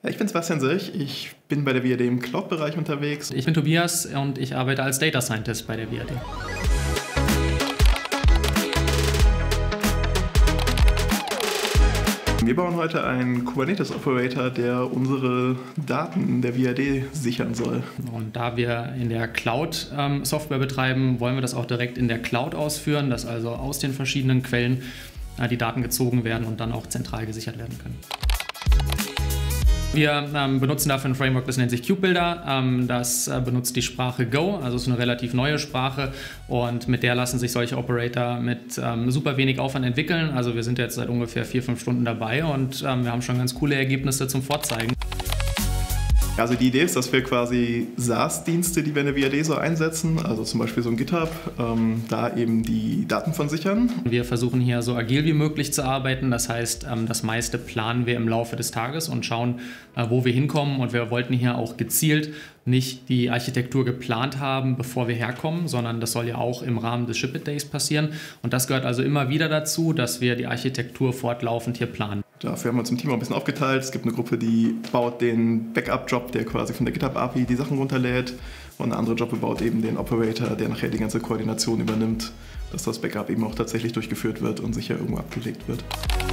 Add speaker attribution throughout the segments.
Speaker 1: Ja, ich bin Sebastian Sölch, ich bin bei der VAD im Cloud-Bereich unterwegs.
Speaker 2: Ich bin Tobias und ich arbeite als Data Scientist bei der VAD.
Speaker 1: Wir bauen heute einen Kubernetes-Operator, der unsere Daten der VAD sichern soll.
Speaker 2: Und da wir in der Cloud Software betreiben, wollen wir das auch direkt in der Cloud ausführen, dass also aus den verschiedenen Quellen die Daten gezogen werden und dann auch zentral gesichert werden können. Wir benutzen dafür ein Framework, das nennt sich KubeBuilder. Das benutzt die Sprache Go, also ist eine relativ neue Sprache und mit der lassen sich solche Operator mit super wenig Aufwand entwickeln. Also wir sind jetzt seit ungefähr 4-5 Stunden dabei und wir haben schon ganz coole Ergebnisse zum Vorzeigen.
Speaker 1: Also die Idee ist, dass wir quasi SaaS-Dienste, die wir in der VAD so einsetzen, also zum Beispiel so ein GitHub, da eben die Daten von sichern.
Speaker 2: Wir versuchen hier so agil wie möglich zu arbeiten, das heißt, das meiste planen wir im Laufe des Tages und schauen, wo wir hinkommen, und wir wollten hier auch gezielt nicht die Architektur geplant haben, bevor wir herkommen, sondern das soll ja auch im Rahmen des Ship-It-Days passieren, und das gehört also immer wieder dazu, dass wir die Architektur fortlaufend hier planen.
Speaker 1: Dafür haben wir uns im Team auch ein bisschen aufgeteilt. Es gibt eine Gruppe, die baut den Backup-Job, der quasi von der GitHub-API die Sachen runterlädt, und eine andere Gruppe baut eben den Operator, der nachher die ganze Koordination übernimmt, dass das Backup eben auch tatsächlich durchgeführt wird und sicher irgendwo abgelegt wird.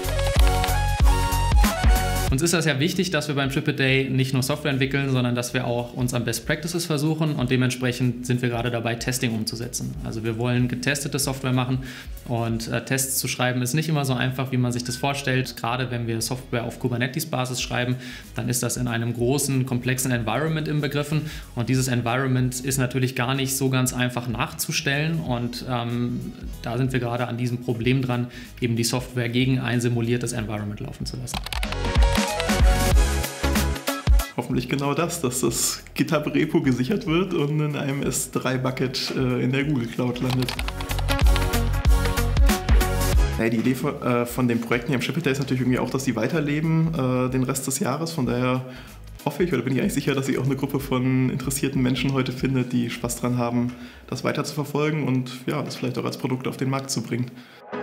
Speaker 2: Uns ist das ja wichtig, dass wir beim Ship-It-Day nicht nur Software entwickeln, sondern dass wir auch uns an Best Practices versuchen, und dementsprechend sind wir gerade dabei, Testing umzusetzen. Also wir wollen getestete Software machen, und Tests zu schreiben ist nicht immer so einfach, wie man sich das vorstellt. Gerade wenn wir Software auf Kubernetes-Basis schreiben, dann ist das in einem großen, komplexen Environment inbegriffen, und dieses Environment ist natürlich gar nicht so ganz einfach nachzustellen, und da sind wir gerade an diesem Problem dran, eben die Software gegen ein simuliertes Environment laufen zu lassen.
Speaker 1: Hoffentlich genau das, dass das GitHub-Repo gesichert wird und in einem S3-Bucket in der Google Cloud landet. Ja, die Idee von den Projekten hier im Ship-It-Day ist natürlich irgendwie auch, dass die weiterleben den Rest des Jahres. Von daher hoffe ich, oder bin ich eigentlich sicher, dass sich auch eine Gruppe von interessierten Menschen heute findet, die Spaß dran haben, das weiter zu verfolgen und ja, das vielleicht auch als Produkt auf den Markt zu bringen.